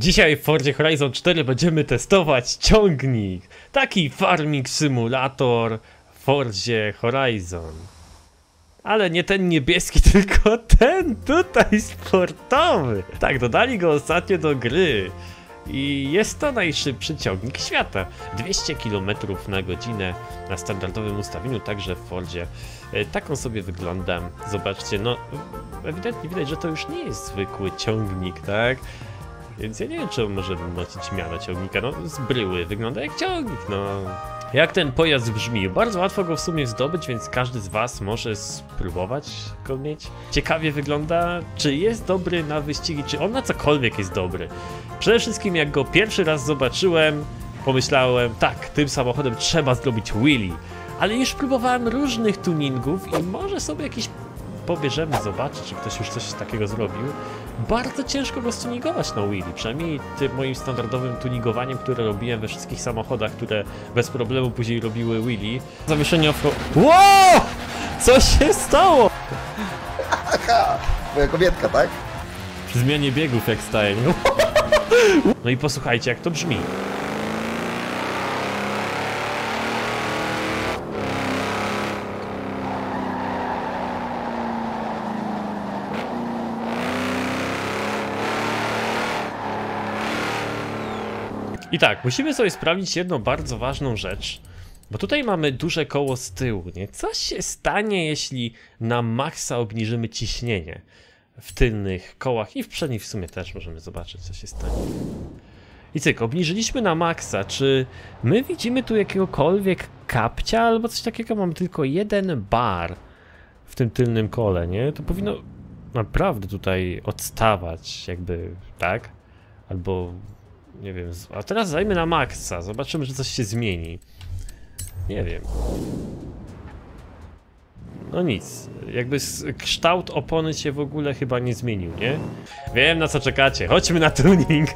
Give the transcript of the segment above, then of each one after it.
Dzisiaj w Fordzie Horizon 4 będziemy testować ciągnik. Taki farming simulator w Fordzie Horizon. Ale nie ten niebieski, tylko ten tutaj sportowy. Tak, dodali go ostatnio do gry. I jest to najszybszy ciągnik świata. 200 km na godzinę na standardowym ustawieniu, także w Fordzie. Tak on sobie wygląda. Zobaczcie, no ewidentnie widać, że to już nie jest zwykły ciągnik, tak? Więc ja nie wiem, czy on może nosić miano ciągnika. No z bryły wygląda jak ciągnik, no. Jak ten pojazd brzmi? Bardzo łatwo go w sumie zdobyć, więc każdy z was może spróbować go mieć. Ciekawie wygląda, czy jest dobry na wyścigi, czy on na cokolwiek jest dobry. Przede wszystkim jak go pierwszy raz zobaczyłem, pomyślałem, tak, tym samochodem trzeba zrobić wheelie. Ale już próbowałem różnych tuningów i może sobie jakiś pobierzemy, zobaczyć, czy ktoś już coś takiego zrobił. Bardzo ciężko go stuningować na wheelie, przynajmniej tym moim standardowym tuningowaniem, które robiłem we wszystkich samochodach, które bez problemu później robiły wheelie. Zawieszenie off-road. Wow! Co się stało? Aha! Moja kobietka, tak? Przy zmianie biegów jak staje, nie? No i posłuchajcie, jak to brzmi. I tak, musimy sobie sprawdzić jedną bardzo ważną rzecz, bo tutaj mamy duże koło z tyłu, nie? Co się stanie, jeśli na maksa obniżymy ciśnienie w tylnych kołach i w przednich w sumie też możemy zobaczyć, co się stanie. I cyk, obniżyliśmy na maksa, czy my widzimy tu jakiegokolwiek kapcia albo coś takiego? Mamy tylko jeden bar w tym tylnym kole, nie? To powinno naprawdę tutaj odstawać, jakby, tak? Albo... nie wiem, a teraz zajmę na maksa, zobaczymy, że coś się zmieni. Nie wiem. No nic, jakby kształt opony się w ogóle chyba nie zmienił, nie? Wiem, na co czekacie, chodźmy na tuning.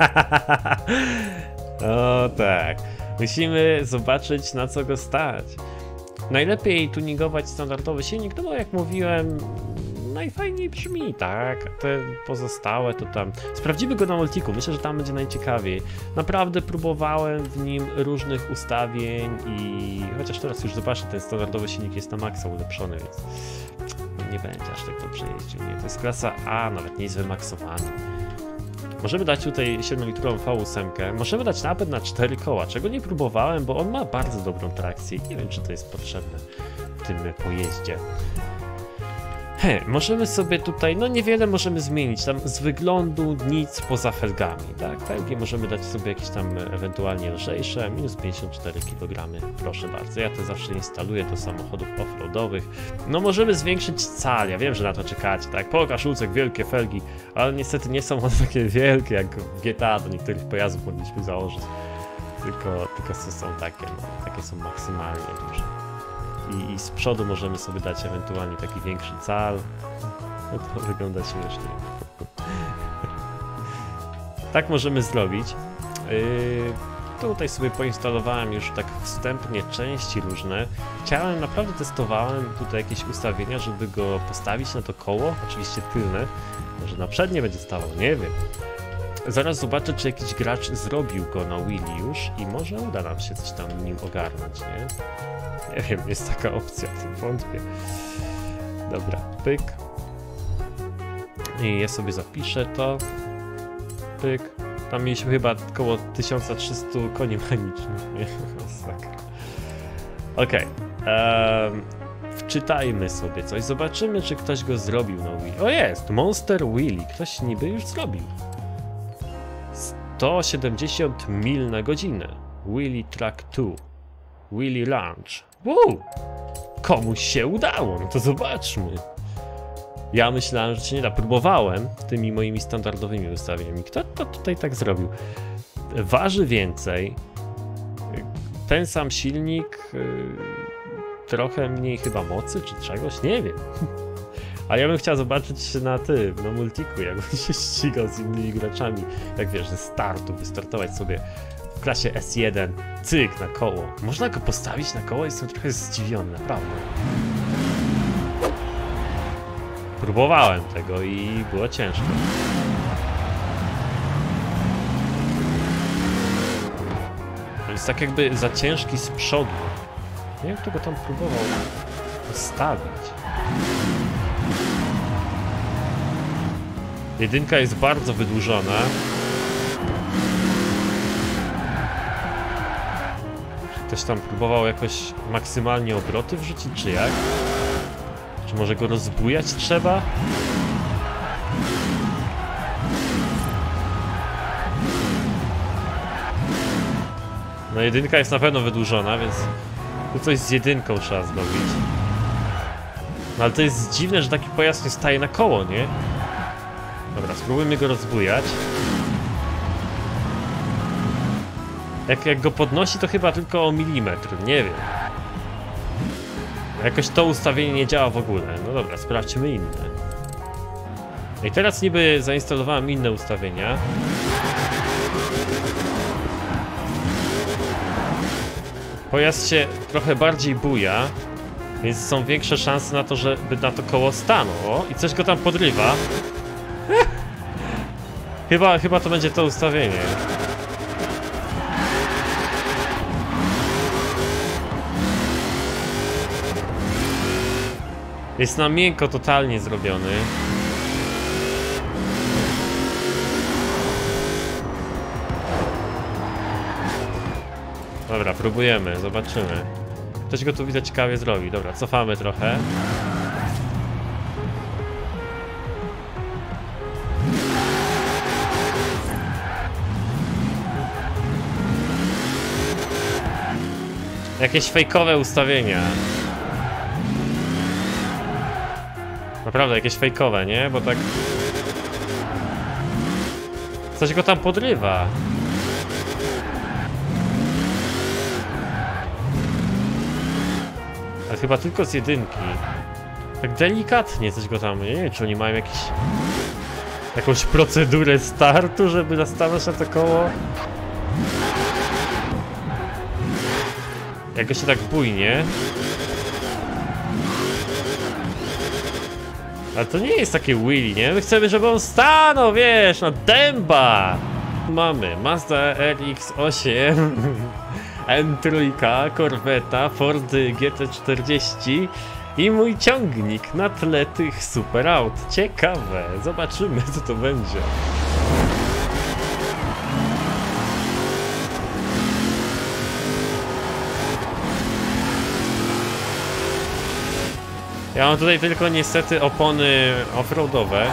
O tak, musimy zobaczyć, na co go stać. Najlepiej tuningować standardowy silnik, no bo jak mówiłem, najfajniej brzmi, tak? Te pozostałe to tam... Sprawdzimy go na multiku, myślę, że tam będzie najciekawiej. Naprawdę próbowałem w nim różnych ustawień i... chociaż teraz już zobaczę, ten standardowy silnik jest na maksa ulepszony, więc... nie będzie aż tak dobrze jeździł, nie? To jest klasa A, nawet nie jest wymaksowany. Możemy dać tutaj 7-litrową V8, możemy dać napęd na 4 koła, czego nie próbowałem, bo on ma bardzo dobrą trakcję i nie wiem, czy to jest potrzebne w tym pojeździe. Możemy sobie tutaj, no niewiele możemy zmienić, tam z wyglądu nic poza felgami, tak? Felgi możemy dać sobie jakieś tam ewentualnie lżejsze, minus 54 kg, proszę bardzo, ja to zawsze instaluję do samochodów off-roadowych. No możemy zwiększyć cal, ja wiem, że na to czekacie, tak? Pokaż Lucek, wielkie felgi, ale niestety nie są one takie wielkie jak w GTA, do niektórych pojazdów mogliśmy założyć, tylko są takie, no, takie są maksymalnie duże. I z przodu możemy sobie dać ewentualnie taki większy cal. No to wygląda śmiesznie. Tak możemy zrobić. Tutaj sobie poinstalowałem już tak wstępnie części różne. Chciałem, naprawdę testowałem tutaj jakieś ustawienia, żeby go postawić na to koło. Oczywiście tylne. Może na przednie będzie stawał, nie wiem. Zaraz zobaczę, czy jakiś gracz zrobił go na wheelie już i może uda nam się coś tam nim ogarnąć, nie? Nie wiem, jest taka opcja, wątpię. Dobra, pyk. I ja sobie zapiszę to. Pyk. Tam mieliśmy chyba około 1300 koni mechanicznych, nie? Okej. Wczytajmy sobie coś, zobaczymy, czy ktoś go zrobił na wheelie. O jest! Monster Wheelie, ktoś niby już zrobił. 170 mil na godzinę. Wheelie Track 2. Wheelie Launch. Wow! Komuś się udało, no to zobaczmy. Ja myślałem, że się nie da. Próbowałem tymi moimi standardowymi ustawieniami. Kto to tutaj tak zrobił? Waży więcej. Ten sam silnik. Trochę mniej chyba mocy czy czegoś, nie wiem. A ja bym chciał zobaczyć na multiku, jak on się ścigał z innymi graczami. Jak wiesz, ze startu, wystartować sobie w klasie S1, cyk, na koło. Można go postawić na koło? Jestem trochę zdziwiony, naprawdę. Próbowałem tego i było ciężko. jest tak jakby za ciężki z przodu. Nie wiem, kto go tam próbował postawić. Jedynka jest bardzo wydłużona. Ktoś tam próbował jakoś maksymalnie obroty wrzucić, czy jak? Czy może go rozbujać trzeba? No jedynka jest na pewno wydłużona, więc tu coś z jedynką trzeba zrobić. No ale to jest dziwne, że taki pojazd nie staje na koło, nie? Dobra, spróbujmy go rozbujać. Jak go podnosi, to chyba tylko o milimetr, nie wiem. Jakoś to ustawienie nie działa w ogóle. No dobra, sprawdźmy inne. I teraz niby zainstalowałem inne ustawienia. Pojazd się trochę bardziej buja, więc są większe szanse na to, żeby na to koło stanął. I coś go tam podrywa. Chyba to będzie to ustawienie. Jest na miękko totalnie zrobiony. Dobra, próbujemy, zobaczymy. Ktoś go tu widzę ciekawie zrobi. Dobra, cofamy trochę. Jakieś fejkowe ustawienia. Naprawdę, jakieś fejkowe, nie? Bo tak... Coś go tam podrywa. Ale chyba tylko z jedynki. Tak delikatnie coś go tam... Nie wiem, czy oni mają jakąś procedurę startu, żeby nastawiać na to koło. Jak go się tak bujnie. Ale to nie jest takie wheelie, nie? My chcemy, żeby on stanął, wiesz, na dęba! Mamy Mazda RX-8, M3, Corvetta, Ford GT40 i mój ciągnik na tle tych super aut. Ciekawe, zobaczymy, co to będzie. Ja mam tutaj tylko niestety opony offroadowe.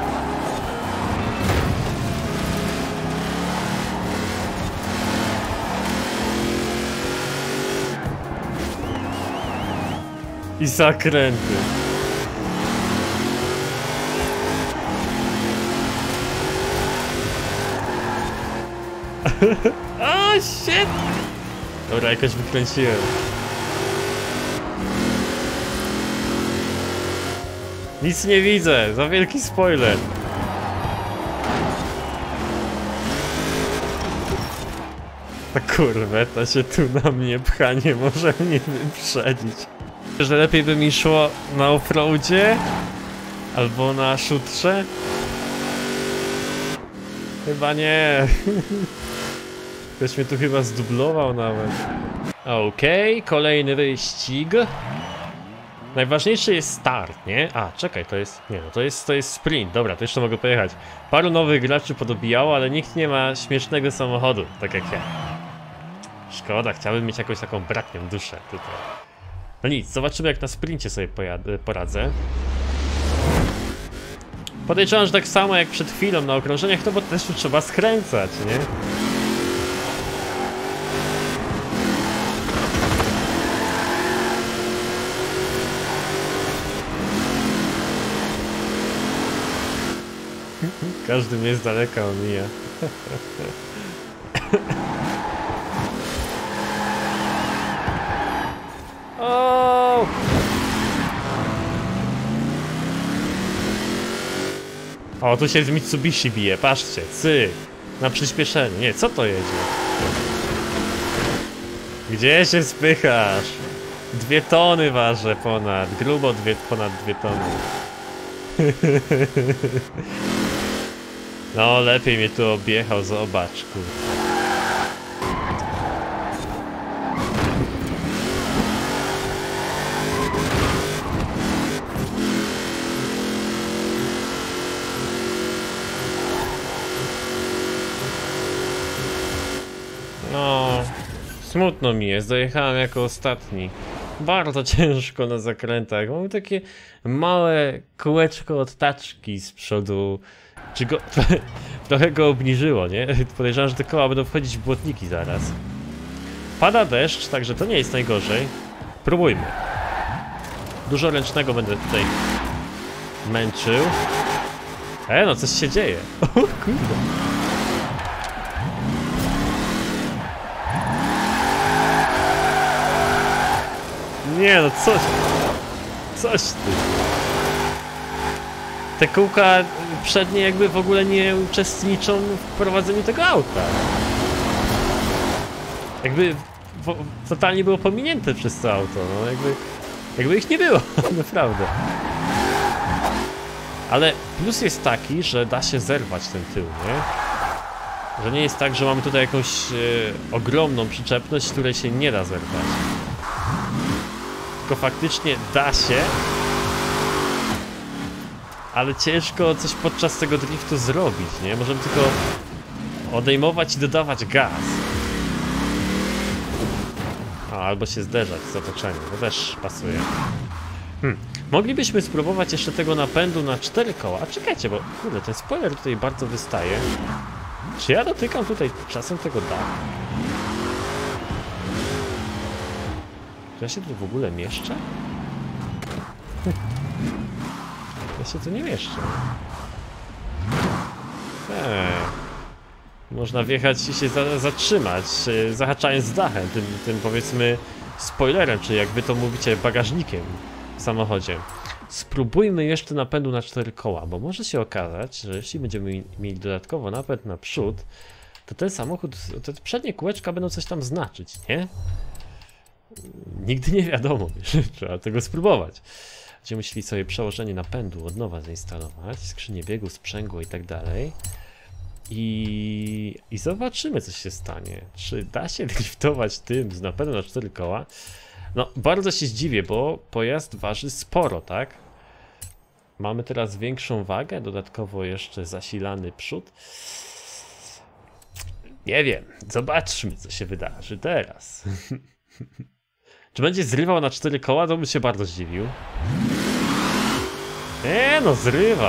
I zakręty. O, shit! Dobra, jakoś wykręciłem. Nic nie widzę, za wielki spoiler. Ta kurweta się tu na mnie pcha, nie może mnie wyprzedzić. Że lepiej by mi szło na offroadzie albo na szutrze? Chyba nie. Ktoś mnie tu chyba zdublował nawet. Okej, kolejny wyścig. Najważniejszy jest start, nie? A, czekaj, to jest... Nie, no to jest sprint. Dobra, to jeszcze mogę pojechać. Paru nowych graczy podobijało, ale nikt nie ma śmiesznego samochodu, tak jak ja. Szkoda, chciałbym mieć jakąś taką bratnią duszę tutaj. No nic, zobaczymy jak na sprincie sobie poradzę. Podejrzewam, że tak samo jak przed chwilą na okrążeniach, no bo też tu trzeba skręcać, nie? Każdy mnie z daleka omija. O! O, tu się z Mitsubishi bije, patrzcie, cyk. Na przyspieszeniu. Nie, co to jedzie? Gdzie się spychasz? 2 tony ważę ponad, grubo ponad 2 tony. No, lepiej mnie tu objechał, zobacz, kurde. Smutno mi jest, dojechałem jako ostatni. Bardzo ciężko na zakrętach. Mam takie małe kółeczko od taczki z przodu. Czy go... trochę go obniżyło, nie? Podejrzewam, że te koła będą wchodzić w błotniki zaraz. Pada deszcz, także to nie jest najgorzej. Próbujmy. Dużo ręcznego będę tutaj męczył. No coś się dzieje. O kurde. Nie no, coś ty. Te kółka przednie jakby w ogóle nie uczestniczą w prowadzeniu tego auta. Jakby totalnie było pominięte przez to auto, no jakby ich nie było, naprawdę. Ale plus jest taki, że da się zerwać ten tył, nie? Że nie jest tak, że mamy tutaj jakąś ogromną przyczepność, której się nie da zerwać. Tylko faktycznie da się, ale ciężko coś podczas tego driftu zrobić, nie? Możemy tylko odejmować i dodawać gaz. Albo się zderzać z otoczeniem, to też pasuje. Moglibyśmy spróbować jeszcze tego napędu na 4 koła. A czekajcie, bo kurde, ten spoiler tutaj bardzo wystaje. Czy ja dotykam tutaj czasem tego dachu? Czy ja się tu w ogóle mieszczę? Ja się tu nie mieszczę. Można wjechać i się zatrzymać, zahaczając dachem, tym powiedzmy spoilerem, czy jak wy to mówicie, bagażnikiem w samochodzie. Spróbujmy jeszcze napędu na 4 koła, bo może się okazać, że jeśli będziemy mieli dodatkowo napęd na przód, to ten samochód, te przednie kółeczka będą coś tam znaczyć, nie? Nigdy nie wiadomo, trzeba tego spróbować. Będziemy musieli sobie przełożenie napędu od nowa zainstalować, skrzynię biegu, sprzęgło i tak dalej. I zobaczymy, co się stanie. Czy da się driftować tym z napędu na 4 koła? No, bardzo się zdziwię, bo pojazd waży sporo, tak? Mamy teraz większą wagę, dodatkowo jeszcze zasilany przód. Nie wiem, zobaczmy, co się wydarzy teraz. Czy będzie zrywał na 4 koła? To bym się bardzo zdziwił. No zrywa.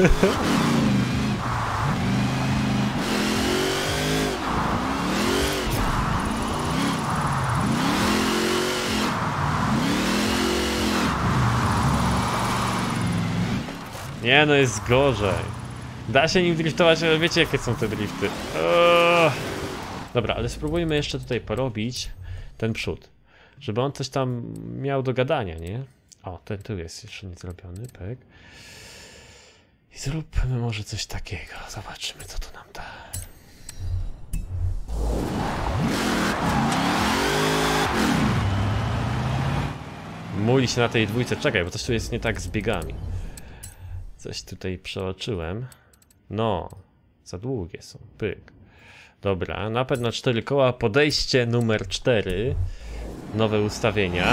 Nie no, jest gorzej. Da się nim driftować, ale wiecie jakie są te drifty. Dobra, ale spróbujmy jeszcze tutaj porobić ten przód. Żeby on coś tam miał do gadania, nie? O, ten tu jest jeszcze nie zrobiony, pek. I zróbmy może coś takiego. Zobaczymy, co to nam da. Muli się na tej dwójce. Czekaj, bo coś tu jest nie tak z biegami. Coś tutaj przeoczyłem. No, za długie są. Pyk. Dobra, napęd na 4 koła, podejście numer 4. Nowe ustawienia.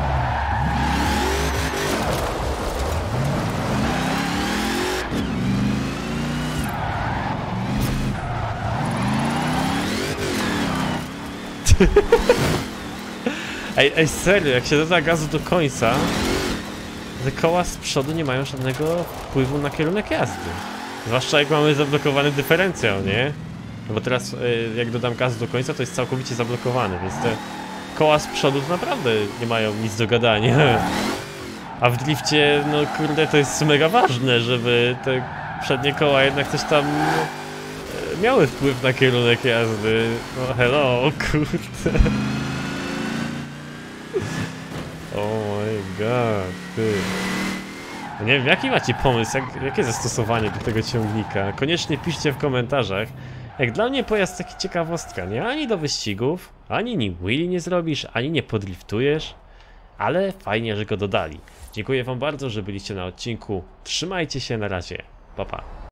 Ej, serio, jak się doda gazu do końca, te koła z przodu nie mają żadnego wpływu na kierunek jazdy. Zwłaszcza jak mamy zablokowany dyferencjał, nie? No bo teraz jak dodam gazu do końca, to jest całkowicie zablokowany, więc te koła z przodu to naprawdę nie mają nic do gadania. A w drifcie, no kurde, to jest mega ważne, żeby te przednie koła jednak coś tam miały wpływ na kierunek jazdy. No hello, kurde. Oh my god, ty. Nie wiem, jaki macie pomysł, jakie zastosowanie do tego ciągnika? Koniecznie piszcie w komentarzach. Jak dla mnie pojazd taki ciekawostka, nie? Ani do wyścigów, ani wheelie nie zrobisz, ani nie podriftujesz. Ale fajnie, że go dodali. Dziękuję wam bardzo, że byliście na odcinku. Trzymajcie się, na razie. Pa, pa.